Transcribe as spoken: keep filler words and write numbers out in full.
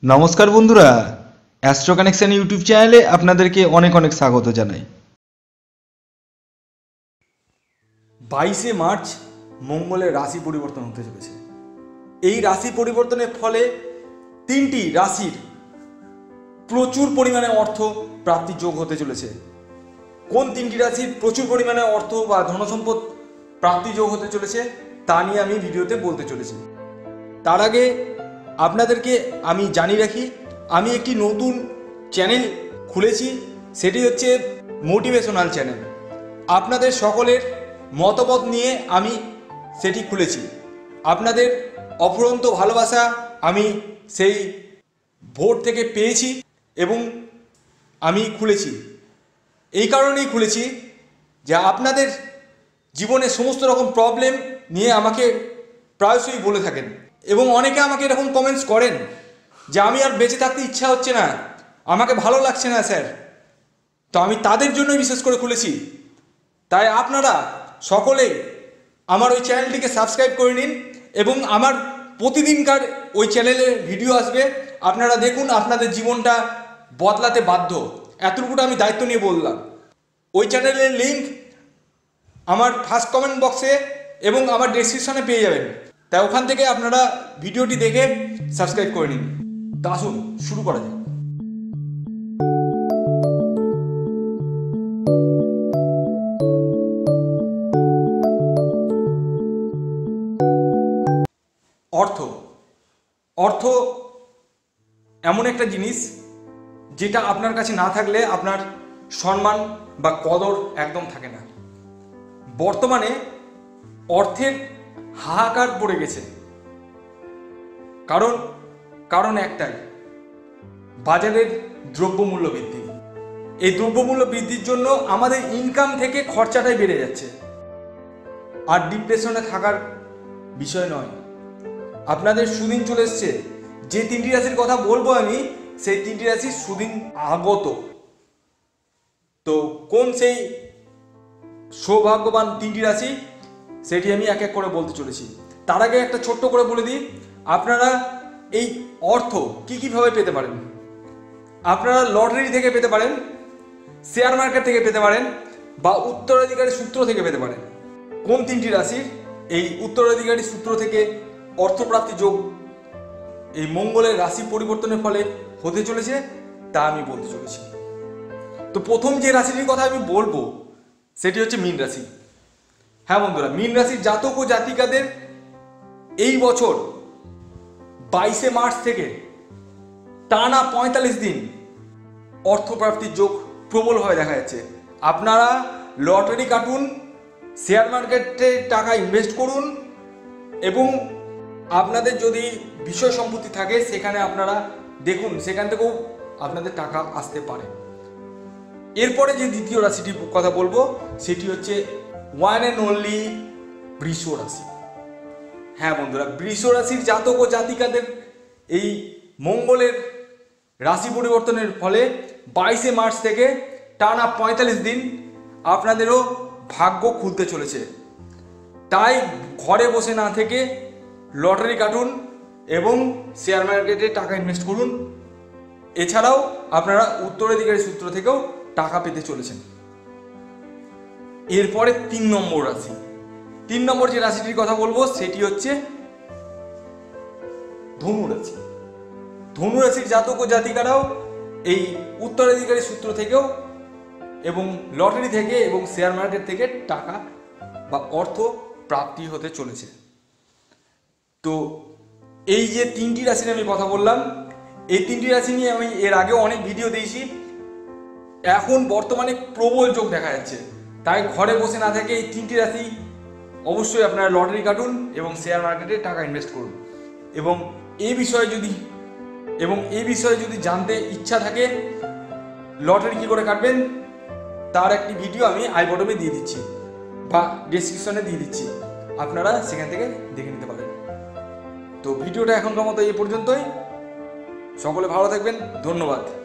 নমস্কার বন্ধুরা, astro connection YouTube চ্যানেলে আপনাদেরকে অনেক অনেক স্বাগত জানাই। বাইশে মার্চ মঙ্গলের রাশি পরিবর্তন হতে চলেছে। এই রাশি পরিবর্তনের ফলে তিনটি রাশির প্রচুর পরিমাণে অর্থ প্রাপ্তির যোগ হতে চলেছে। কোন তিনটি রাশির প্রচুর পরিমাণে অর্থ বা ধনসম্পদ প্রাপ্তি যোগ হতে চলেছে তা নিয়ে আমি ভিডিওতে বলতে চলেছি। তার আগে আপনাদেরকে আমি জানিয়ে রাখি, আমি একটি নতুন চ্যানেল খুলেছি, সেটি হচ্ছে মোটিভেশনাল চ্যানেল। আপনাদের সকলের মতামত নিয়ে আমি সেটি খুলেছি। আপনাদের অফুরন্ত ভালোবাসা আমি সেই ভোট থেকে পেয়েছি এবং আমি খুলেছি। এই কারণেই খুলেছি যে আপনাদের জীবনে সমস্ত রকম প্রবলেম নিয়ে আমাকে প্রায়শই বলে থাকেন এবং অনেকে আমাকে এরকম কমেন্টস করেন যে আমি আর বেঁচে থাকতে ইচ্ছা হচ্ছে না, আমাকে ভালো লাগছে না স্যার। তো আমি তাদের জন্যই বিশেষ করে খুলেছি। তাই আপনারা সকলেই আমার ওই চ্যানেলটিকে সাবস্ক্রাইব করে নিন এবং আমার প্রতিদিনকার ওই চ্যানেলে ভিডিও আসবে, আপনারা দেখুন, আপনাদের জীবনটা বদলাতে বাধ্য। এতটুকুটা আমি দায়িত্ব নিয়ে বললাম। ওই চ্যানেলের লিঙ্ক আমার ফার্স্ট কমেন্ট বক্সে এবং আমার ডেসক্রিপশনে পেয়ে যাবেন। তাই ওখান থেকে আপনারা ভিডিওটি দেখে সাবস্ক্রাইব করে নিন। তা আসুন শুরু করা যাক। অর্থ অর্থ এমন একটা জিনিস যেটা আপনার কাছে না থাকলে আপনার সম্মান বা কদর একদম থাকে না। বর্তমানে অর্থের হাহাকার পড়ে গেছে। কারণ কারণ একটাই, বাজারের দ্রব্যমূল্য বৃদ্ধি। এই দ্রব্যমূল্য বৃদ্ধির জন্য আমাদের ইনকাম থেকে খরচাটাই বেড়ে যাচ্ছে। আর ডিপ্রেশনে থাকার বিষয় নয়। আপনাদের সুদিন চলে এসছে। যে তিনটি রাশির কথা বলবো আমি, সেই তিনটি রাশি সুদিন আগত। তো কোন সেই সৌভাগ্যবান তিনটি রাশি সেটি আমি এক এক করে বলতে চলেছি। তার আগে একটা ছোট্ট করে বলে দিই, আপনারা এই অর্থ কী কীভাবে পেতে পারেন। আপনারা লটারি থেকে পেতে পারেন, শেয়ার মার্কেট থেকে পেতে পারেন, বা উত্তরাধিকারী সূত্র থেকে পেতে পারেন। কোন তিনটি রাশির এই উত্তরাধিকারী সূত্র থেকে অর্থপ্রাপ্তি যোগ এই মঙ্গলের রাশি পরিবর্তনের ফলে হতে চলেছে তা আমি বলতে চলেছি। তো প্রথম যে রাশিটির কথা আমি বলবো সেটি হচ্ছে মীন রাশি। হ্যাঁ বন্ধুরা, মীন রাশির জাতক ও জাতিকাদের এই বছর বাইশে মার্চ থেকে টানা পঁয়তাল্লিশ দিন অর্থপ্রাপ্তির যোগ প্রবলভাবে দেখা যাচ্ছে। আপনারা লটারি কাটুন, শেয়ার মার্কেটে টাকা ইনভেস্ট করুন এবং আপনাদের যদি বিষয় সম্পত্তি থাকে সেখানে আপনারা দেখুন, সেখান থেকেও আপনাদের টাকা আসতে পারে। এরপরে যে দ্বিতীয় রাশিটির কথা বলবো সেটি হচ্ছে ওয়ান অ্যান্ড অনলি বৃষ রাশি। হ্যাঁ বন্ধুরা, বৃষ রাশির জাতক ও জাতিকাদের এই মঙ্গলের রাশি পরিবর্তনের ফলে বাইশে মার্চ থেকে টানা পঁয়তাল্লিশ দিন আপনাদেরও ভাগ্য খুলতে চলেছে। তাই ঘরে বসে না থেকে লটারি কাটুন এবং শেয়ার মার্কেটে টাকা ইনভেস্ট করুন। এছাড়াও আপনারা উত্তরাধিকারী সূত্র থেকেও টাকা পেতে চলেছেন। এরপরে তিন নম্বর রাশি। তিন নম্বর যে রাশিটির কথা বলবো সেটি হচ্ছে ধনু রাশি। ধনু রাশির জাতক ও জাতিকারাও এই উত্তরাধিকারী সূত্র থেকেও এবং লটারি থেকে এবং শেয়ার মার্কেট থেকে টাকা বা অর্থ প্রাপ্তি হতে চলেছে। তো এই যে তিনটি রাশির আমি কথা বললাম, এই তিনটি রাশি নিয়ে আমি এর আগেও অনেক ভিডিও দিয়েছি। এখন বর্তমানে প্রবল যোগ দেখা যাচ্ছে। তাই ঘরে বসে না থেকে এই তিনটি রাশি অবশ্যই আপনারা লটারি কাটুন এবং শেয়ার মার্কেটে টাকা ইনভেস্ট করুন। এবং এই বিষয়ে যদি এবং এই বিষয়ে যদি জানতে ইচ্ছা থাকে লটারি কী করে কাটবেন তার একটি ভিডিও আমি আই বটমে দিয়ে দিচ্ছি বা ডেসক্রিপশনে দিয়ে দিচ্ছি, আপনারা সেখান থেকে দেখে নিতে পারেন। তো ভিডিওটা এখনকার মতো এই পর্যন্তই। সকলে ভালো থাকবেন, ধন্যবাদ।